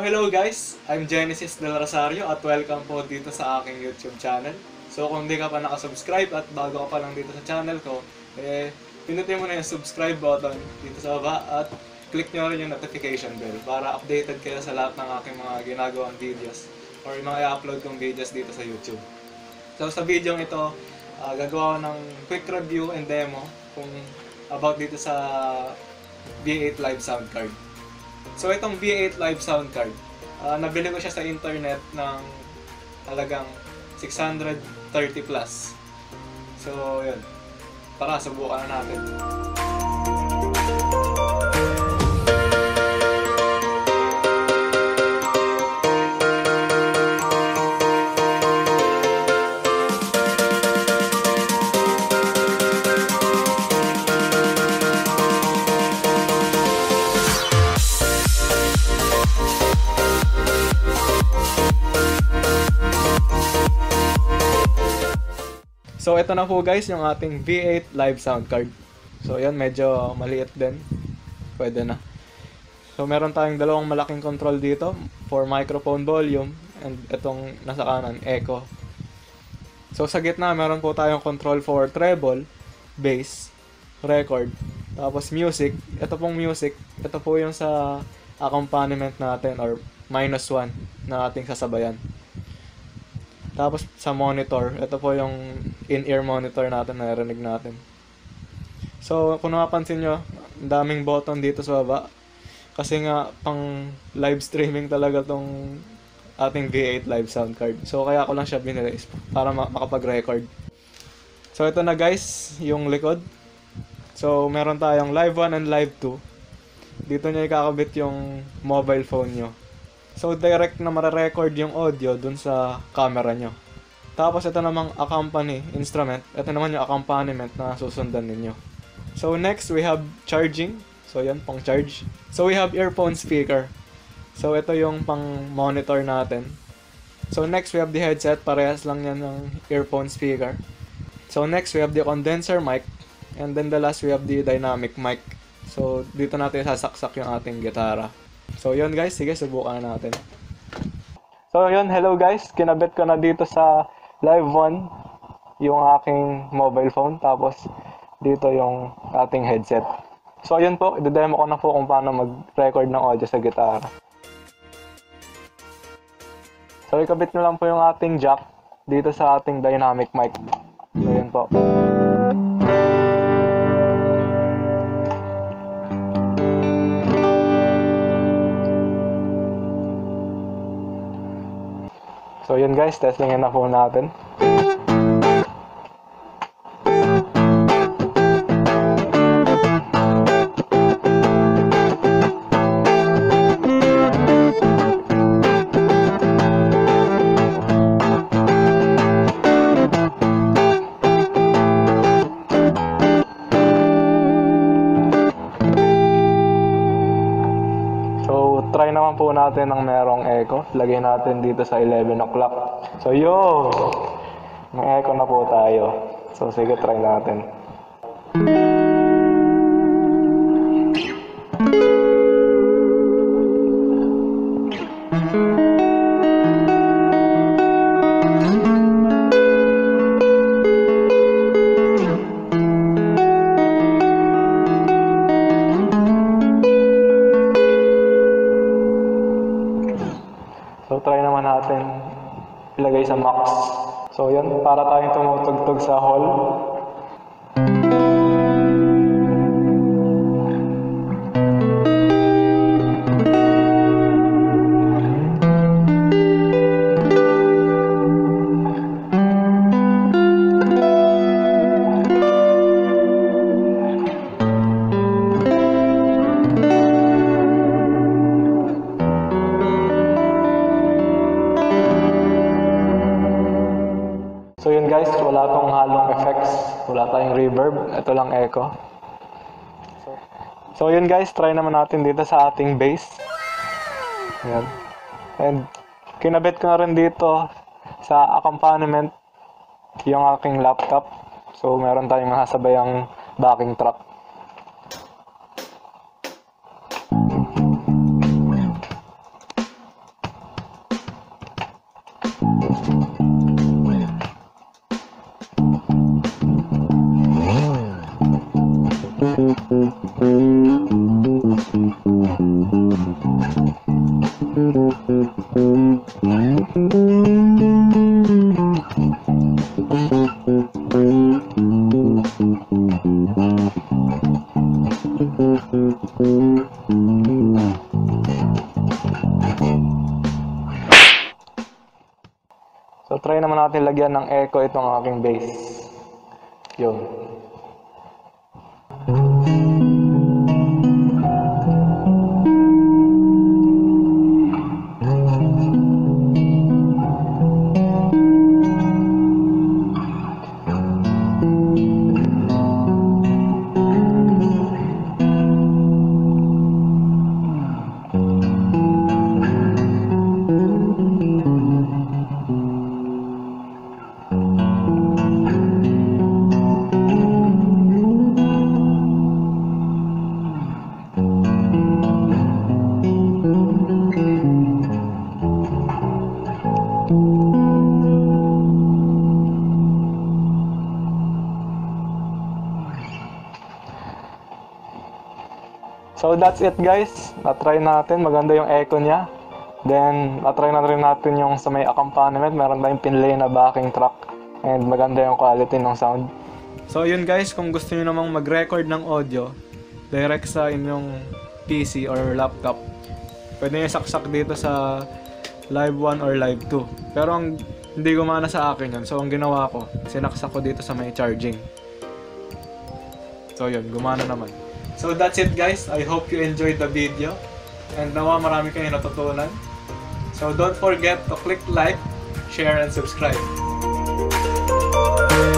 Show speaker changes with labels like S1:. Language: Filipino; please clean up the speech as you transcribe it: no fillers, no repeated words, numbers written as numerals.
S1: hello guys! I'm Genesis Del Rosario at welcome po dito sa aking YouTube channel. So kung di ka pa nakasubscribe at bago ka pa lang dito sa channel ko, pinutin mo na yung subscribe button dito sa baba at click nyo rin yung notification bell para updated kayo sa lahat ng aking mga ginagawang videos or yung mga i-upload kong videos dito sa YouTube. So sa video ito, gagawa ko ng quick review and demo kung about dito sa V8 Live Sound Card. So itong V8 Live Sound Card, nabili ko siya sa internet ng halagang 630 plus. So yun, tara subukan na natin. So ito na po guys yung ating V8 Live Sound Card. So yan, medyo maliit din. Pwede na. So meron tayong dalawang malaking control dito for microphone volume and itong nasa kanan, echo. So sa gitna meron po tayong control for treble, bass, record, tapos music. Ito pong music, ito po yung sa accompaniment natin or -1 na ating sasabayan. Tapos sa monitor, ito po yung in-ear monitor natin na narinig natin. So kung napapansin nyo, daming button dito sa baba. Kasi nga pang live streaming talaga tong ating V8 Live Sound Card. So kaya ko lang siya binili para makapag-record. So ito na guys, yung likod. So meron tayong Live 1 and Live 2. Dito nyo ikakabit yung mobile phone nyo. So direct na mare-record yung audio dun sa camera nyo. Tapos ito namang accompany instrument. Ito naman yung accompaniment na susundan ninyo. So next we have charging. So yan, pang charge. So we have earphone speaker. So ito yung pang monitor natin. So next we have the headset. Parehas lang yan ng earphone speaker. So next we have the condenser mic. And then the last we have the dynamic mic. So dito natin sasaksak yung ating gitara. So yun guys, sige subukan natin. So yun, hello guys, kinabit ko na dito sa Live 1 yung aking mobile phone, tapos dito yung ating headset. So yun po, i-demo ko na po kung paano mag-record ng audio sa gitara. So ikabit nyo lang po yung ating jack dito sa ating dynamic mic. So yun po. So yun guys, testingin na po natin. Try naman po natin ng merong echo. Lagay natin dito sa 11 o'clock. So yo! May echo na po tayo. So sige, try natin. So try naman natin ilagay sa max. So yan, para tayong tumutugtog sa hall. So yun guys, wala tong halong effects, wala tayong reverb, ito lang echo. So yun guys, try naman natin dito sa ating bass. Ayan. And kinabit ko na rin dito sa accompaniment yung aking laptop. So meron tayong masasabayang backing track. So try naman natin lagyan ng echo itong aking bass. Yun. So that's it guys, na-try natin, maganda yung echo niya. Then, na-try na rin natin yung sa may accompaniment, meron tayong pinlay na backing track. And maganda yung quality ng sound. So yun guys, kung gusto niyo namang mag-record ng audio, direct sa inyong PC or laptop, pwede niyo saksak dito sa Live 1 or Live 2. Pero hindi gumana sa akin yun, so ang ginawa ko, sinaksak ko dito sa may charging. So yun, gumana naman. So that's it guys, I hope you enjoyed the video and nawa marami kayong natutunan. So don't forget to click like, share and subscribe.